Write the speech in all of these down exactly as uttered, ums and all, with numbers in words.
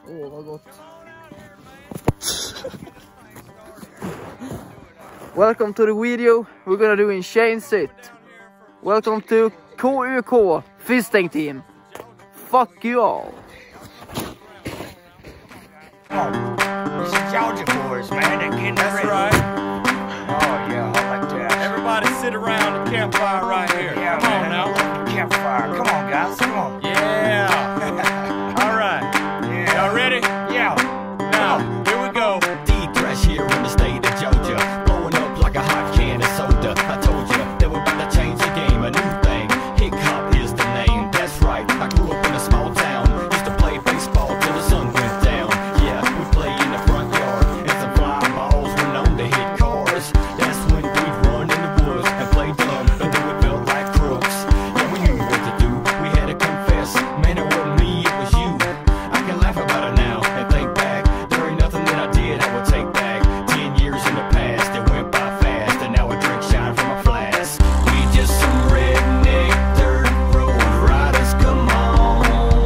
Åh, vad gott. Welcome to the video we're gonna do in Shane Sit. Welcome to K U K Fisting Team. Fuck you all. Oh, these Georgia boys, man, they're getting That's ready. right. Oh, yeah, I like that. Everybody sit around the campfire right here. Yeah, Come man, on now. I love the campfire. Come on, guys, come on. Yeah. All right. Yeah. Y'all ready? Yeah. Now, here we go. D-Thresh here in the state of Georgia, blowing up like a hot can of soda. I told you that we're about to change the game, a new thing. Hip hop is the name. That's right. I grew up in a small town. Used to play baseball till the sun went down. Yeah, we play in the front yard, and some fly balls were known to hit cars. That's when we'd run in the woods and play dumb, and then we felt like crooks. Yeah, we knew what to do. We had to confess, man, it wasn't me, it was you. I can laugh about it now and think back. There ain't nothing that I did I would take back. Ten years in the past, it went by fast, and now I drink shine from a flask. We just some redneck dirt road riders, come on.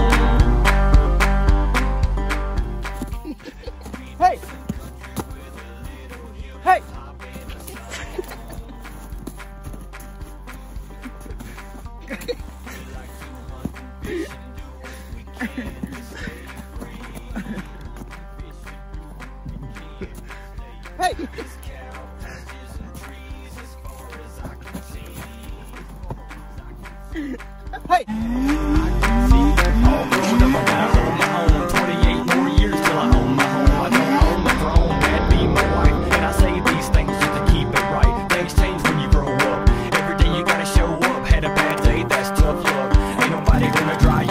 Hey! Hey! Hey! Hey! All grown up, I gotta hold my own. twenty-eight more years till I own my home. I don't own the throne, that'd be my wife. And I say these things just to keep it right. Things change when you grow up. Every day you gotta show up. Had a bad day, that's tough luck. Ain't nobody gonna dry